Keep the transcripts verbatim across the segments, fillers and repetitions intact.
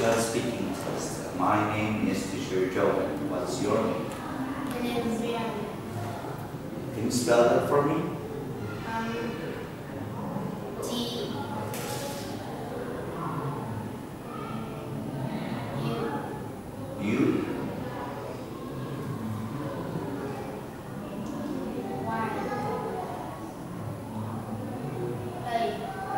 uh, speaking test. My name is Teacher Joven. What's your name? My name is Brianna. Can you spell that for me? Um, G U You? Y A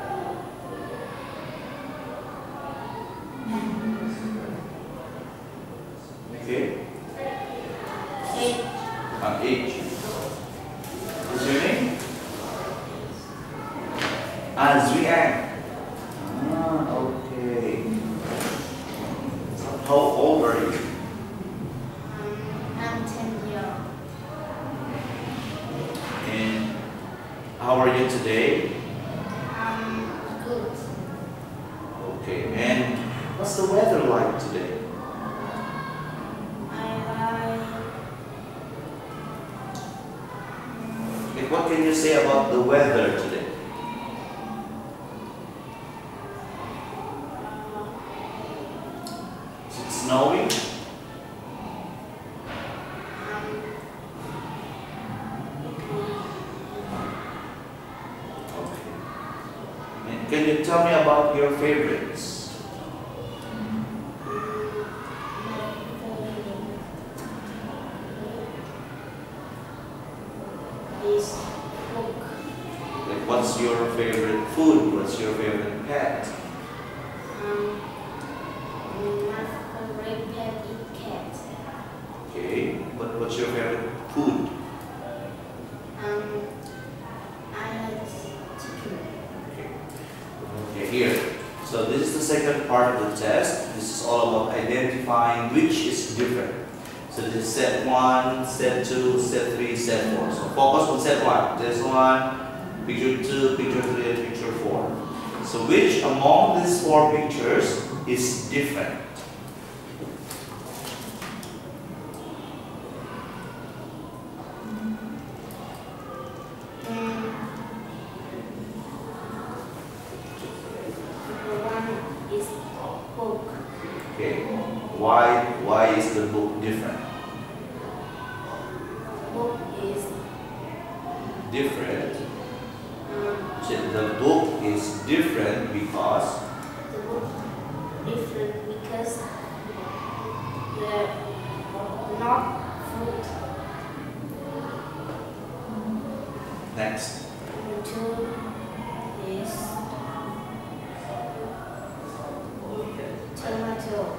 Okay. H Uh, H. What's your name? Ah, Zuyan. Ah, okay. How old are you? um, I'm ten years old. And how are you today? Um, good. Okay. And what's the weather like today? I like Like, what can you say about the weather today? Is it snowing? Okay. And can you tell me about your favorites? this book. Like, what's your favorite food? What's your favorite pet? Um, my favorite pet is cat. Okay. But what's your favorite food? Um, I like chicken. Okay. Okay, here. So this is the second part of the test. This is all about identifying which is different. So this is set one, set two, set three, set four. So focus on set one. This one, picture two, picture three, and picture four. So which among these four pictures is different? Mm, the one is book. Okay. Why why is the book different? Book is Different. um, So the book is different because the book different because they're not fruit. next. The two is tomato.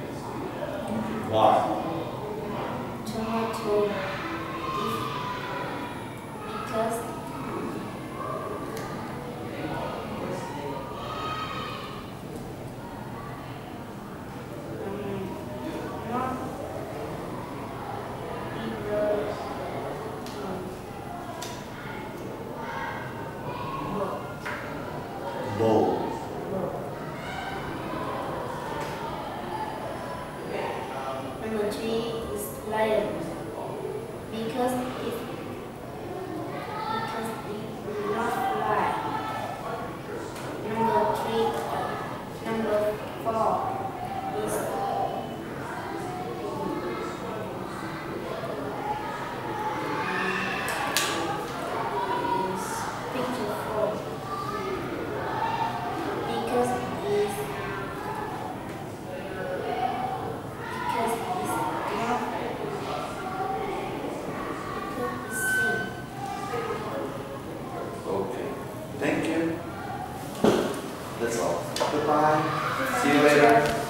Why? Tomato is because um, not either um, book. Bowl. Number three is lion because it because it will not fly. Number three, uh, number four is is picture four because is because it's not because it's same. Okay. Thank you. That's all. Goodbye. See you later.